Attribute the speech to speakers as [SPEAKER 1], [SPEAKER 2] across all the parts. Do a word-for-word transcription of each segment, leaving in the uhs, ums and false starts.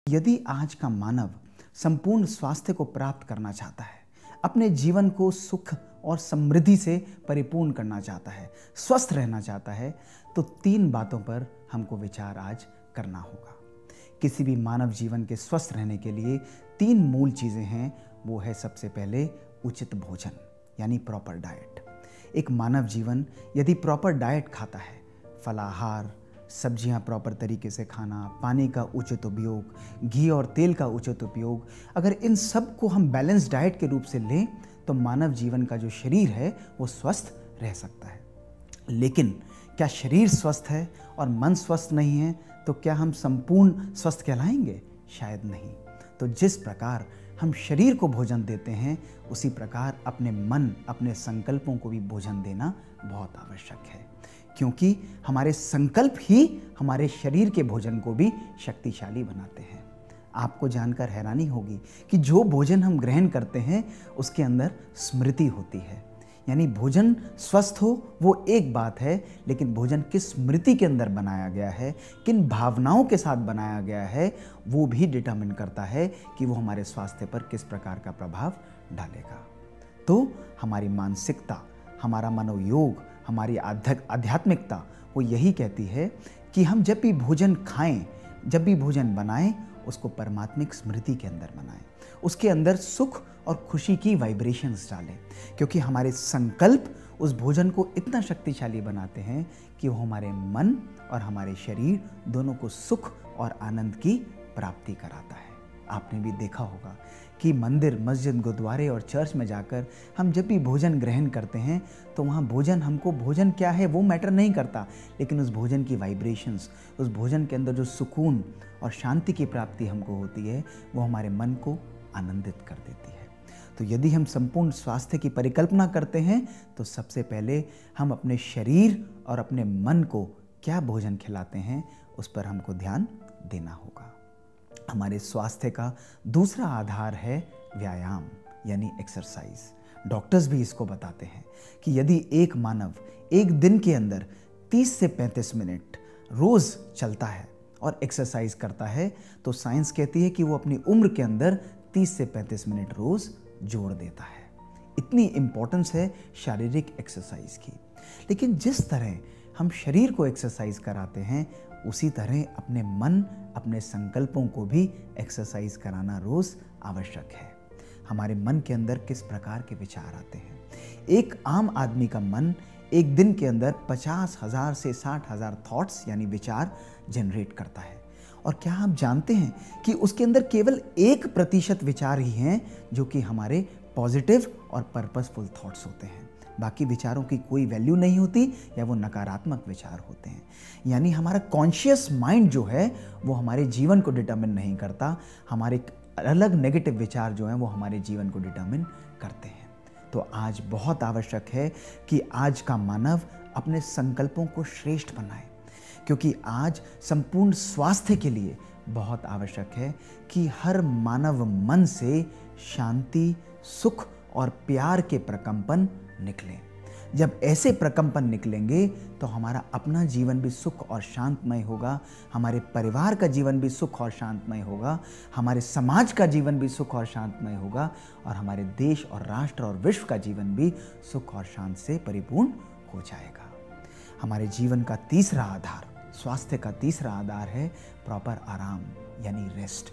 [SPEAKER 1] यदि आज का मानव संपूर्ण स्वास्थ्य को प्राप्त करना चाहता है, अपने जीवन को सुख और समृद्धि से परिपूर्ण करना चाहता है, स्वस्थ रहना चाहता है, तो तीन बातों पर हमको विचार आज करना होगा। किसी भी मानव जीवन के स्वस्थ रहने के लिए तीन मूल चीज़ें हैं। वो है सबसे पहले उचित भोजन, यानी प्रॉपर डाइट। एक मानव जीवन यदि प्रॉपर डाइट खाता है, फलाहार, सब्जियां प्रॉपर तरीके से खाना, पानी का उचित उपयोग, घी और तेल का उचित उपयोग, अगर इन सब को हम बैलेंस डाइट के रूप से लें तो मानव जीवन का जो शरीर है वो स्वस्थ रह सकता है। लेकिन क्या शरीर स्वस्थ है और मन स्वस्थ नहीं है तो क्या हम संपूर्ण स्वस्थ कहलाएंगे? शायद नहीं। तो जिस प्रकार हम शरीर को भोजन देते हैं, उसी प्रकार अपने मन, अपने संकल्पों को भी भोजन देना बहुत आवश्यक है, क्योंकि हमारे संकल्प ही हमारे शरीर के भोजन को भी शक्तिशाली बनाते हैं। आपको जानकर हैरानी होगी कि जो भोजन हम ग्रहण करते हैं उसके अंदर स्मृति होती है। यानी भोजन स्वस्थ हो वो एक बात है, लेकिन भोजन किस स्मृति के अंदर बनाया गया है, किन भावनाओं के साथ बनाया गया है, वो भी डिटरमिन करता है कि वो हमारे स्वास्थ्य पर किस प्रकार का प्रभाव डालेगा। तो हमारी मानसिकता, हमारा मनोयोग, हमारी आध्यात्मिकता वो यही कहती है कि हम जब भी भोजन खाएं, जब भी भोजन बनाएं, उसको परमात्मिक स्मृति के अंदर बनाएं, उसके अंदर सुख और खुशी की वाइब्रेशंस डालें, क्योंकि हमारे संकल्प उस भोजन को इतना शक्तिशाली बनाते हैं कि वो हमारे मन और हमारे शरीर दोनों को सुख और आनंद की प्राप्ति कराता है। आपने भी देखा होगा कि मंदिर, मस्जिद, गुरुद्वारे और चर्च में जाकर हम जब भी भोजन ग्रहण करते हैं तो वहाँ भोजन, हमको भोजन क्या है वो मैटर नहीं करता, लेकिन उस भोजन की वाइब्रेशंस, उस भोजन के अंदर जो सुकून और शांति की प्राप्ति हमको होती है, वो हमारे मन को आनंदित कर देती है। तो यदि हम संपूर्ण स्वास्थ्य की परिकल्पना करते हैं तो सबसे पहले हम अपने शरीर और अपने मन को क्या भोजन खिलाते हैं उस पर हमको ध्यान देना होगा। हमारे स्वास्थ्य का दूसरा आधार है व्यायाम, यानी एक्सरसाइज। डॉक्टर्स भी इसको बताते हैं कि यदि एक मानव एक दिन के अंदर तीस से पैंतीस मिनट रोज चलता है और एक्सरसाइज करता है तो साइंस कहती है कि वो अपनी उम्र के अंदर तीस से पैंतीस मिनट रोज जोड़ देता है। इतनी इंपॉर्टेंस है शारीरिक एक्सरसाइज की। लेकिन जिस तरह हम शरीर को एक्सरसाइज कराते हैं, उसी तरह अपने मन, अपने संकल्पों को भी एक्सरसाइज कराना रोज आवश्यक है। हमारे मन के अंदर किस प्रकार के विचार आते हैं? एक आम आदमी का मन एक दिन के अंदर पचास हजार से साठ हजार थॉट्स यानी विचार जनरेट करता है। और क्या आप जानते हैं कि उसके अंदर केवल एक प्रतिशत विचार ही हैं जो कि हमारे पॉजिटिव और पर्पसफुल थॉट्स होते हैं। बाकी विचारों की कोई वैल्यू नहीं होती या वो नकारात्मक विचार होते हैं। यानी हमारा कॉन्शियस माइंड जो है वो हमारे जीवन को डिटरमिन नहीं करता, हमारे अलग नेगेटिव विचार जो हैं वो हमारे जीवन को डिटरमिन करते हैं। तो आज बहुत आवश्यक है कि आज का मानव अपने संकल्पों को श्रेष्ठ बनाए, क्योंकि आज संपूर्ण स्वास्थ्य के लिए बहुत आवश्यक है कि हर मानव मन से शांति, सुख और प्यार के प्रकंपन निकलें। जब ऐसे प्रकंपन निकलेंगे तो हमारा अपना जीवन भी सुख और शांतमय होगा, हमारे परिवार का जीवन भी सुख और शांतमय होगा, हमारे समाज का जीवन भी सुख और शांतमय होगा, और हमारे देश और राष्ट्र और विश्व का जीवन भी सुख और शांति से परिपूर्ण हो जाएगा। हमारे जीवन का तीसरा आधार, स्वास्थ्य का तीसरा आधार है प्रॉपर आराम, यानी रेस्ट।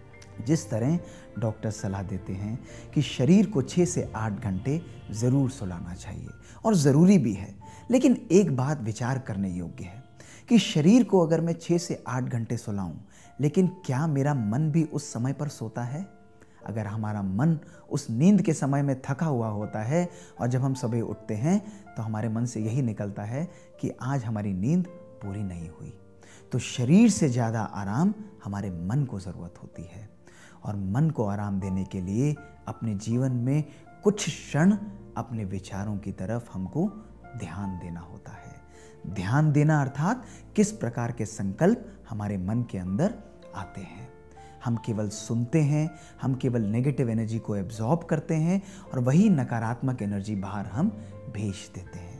[SPEAKER 1] जिस तरह डॉक्टर सलाह देते हैं कि शरीर को छः से आठ घंटे ज़रूर सुलाना चाहिए, और ज़रूरी भी है, लेकिन एक बात विचार करने योग्य है कि शरीर को अगर मैं छः से आठ घंटे सुलाऊं, लेकिन क्या मेरा मन भी उस समय पर सोता है? अगर हमारा मन उस नींद के समय में थका हुआ होता है और जब हम सुबह उठते हैं तो हमारे मन से यही निकलता है कि आज हमारी नींद पूरी नहीं हुई। तो शरीर से ज़्यादा आराम हमारे मन को ज़रूरत होती है, और मन को आराम देने के लिए अपने जीवन में कुछ क्षण अपने विचारों की तरफ हमको ध्यान देना होता है। ध्यान देना अर्थात किस प्रकार के संकल्प हमारे मन के अंदर आते हैं। हम केवल सुनते हैं, हम केवल नेगेटिव एनर्जी को एब्जॉर्ब करते हैं और वही नकारात्मक एनर्जी बाहर हम भेज देते हैं।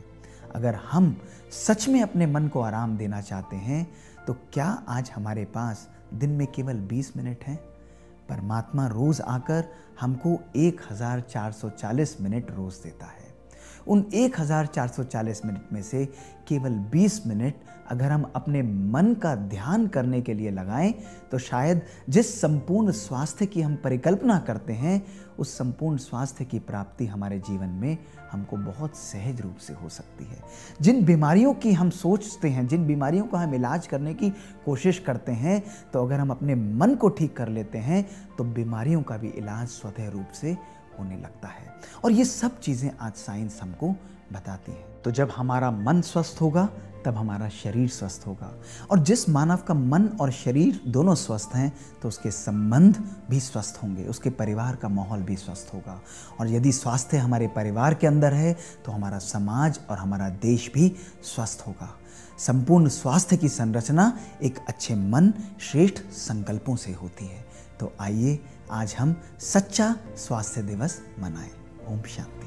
[SPEAKER 1] अगर हम सच में अपने मन को आराम देना चाहते हैं तो क्या आज हमारे पास दिन में केवल बीस मिनट हैं? परमात्मा रोज आकर हमको एक हज़ार चार सौ चालीस मिनट रोज देता है। उन एक हज़ार चार सौ चालीस मिनट में से केवल बीस मिनट अगर हम अपने मन का ध्यान करने के लिए लगाएं तो शायद जिस संपूर्ण स्वास्थ्य की हम परिकल्पना करते हैं उस संपूर्ण स्वास्थ्य की प्राप्ति हमारे जीवन में हमको बहुत सहज रूप से हो सकती है। जिन बीमारियों की हम सोचते हैं, जिन बीमारियों का हम इलाज करने की कोशिश करते हैं, तो अगर हम अपने मन को ठीक कर लेते हैं तो बीमारियों का भी इलाज स्वतः रूप से होने लगता है। और ये सब चीज़ें आज साइंस हमको बताती है। तो जब हमारा मन स्वस्थ होगा तब हमारा शरीर स्वस्थ होगा, और जिस मानव का मन और शरीर दोनों स्वस्थ हैं तो उसके संबंध भी स्वस्थ होंगे, उसके परिवार का माहौल भी स्वस्थ होगा। और यदि स्वास्थ्य हमारे परिवार के अंदर है तो हमारा समाज और हमारा देश भी स्वस्थ होगा। संपूर्ण स्वास्थ्य की संरचना एक अच्छे मन, श्रेष्ठ संकल्पों से होती है। तो आइए आज हम सच्चा स्वास्थ्य दिवस मनाएं। ओम शांति।